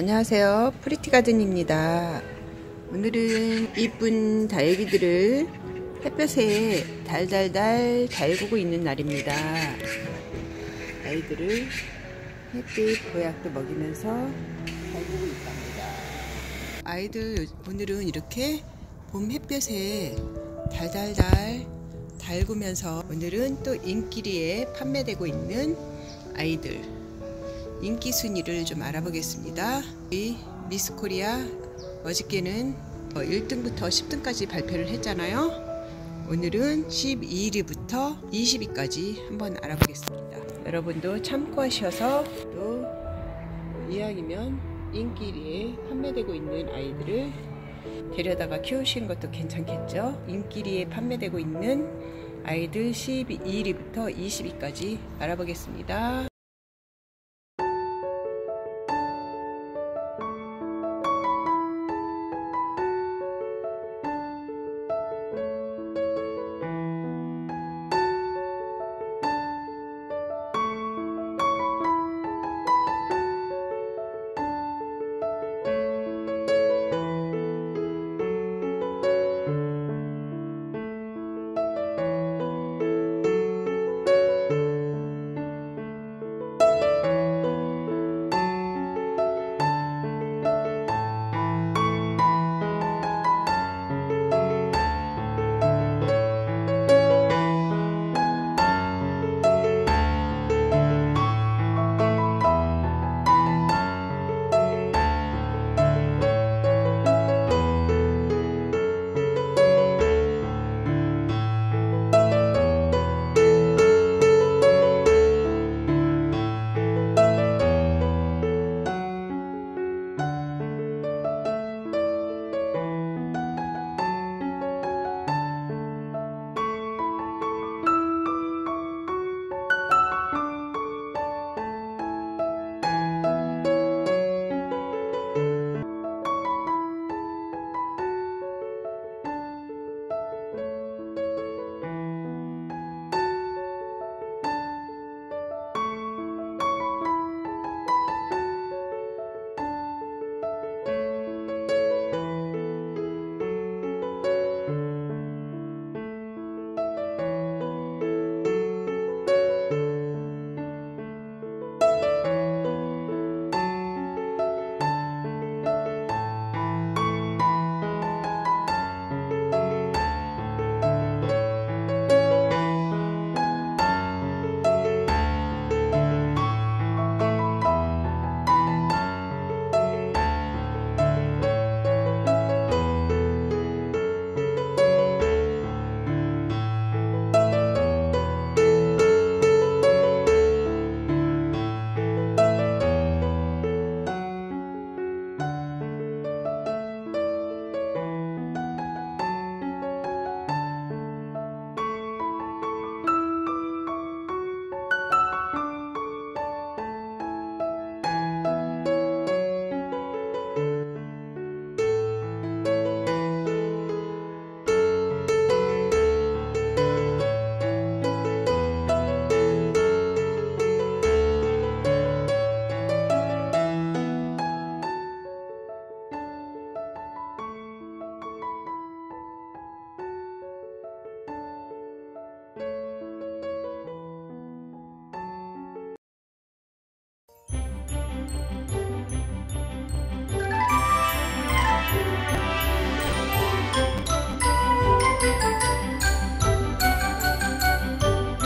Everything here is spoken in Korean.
안녕하세요, 프리티가든입니다. 오늘은 이쁜 다육이들을 햇볕에 달달달 달구고 있는 날입니다. 아이들을 햇빛 보약도 먹이면서 달구고 있답니다. 아이들 오늘은 이렇게 봄 햇볕에 달달달 달구면서 오늘은 또 인기리에 판매되고 있는 아이들 인기 순위를 좀 알아보겠습니다. 이 미스 코리아 어저께는 1등부터 10등까지 발표를 했잖아요. 오늘은 12위부터 20위까지 한번 알아보겠습니다. 여러분도 참고하셔서 또 이왕이면 인기리에 판매되고 있는 아이들을 데려다가 키우시는 것도 괜찮겠죠. 인기리에 판매되고 있는 아이들 12위부터 20위까지 알아보겠습니다.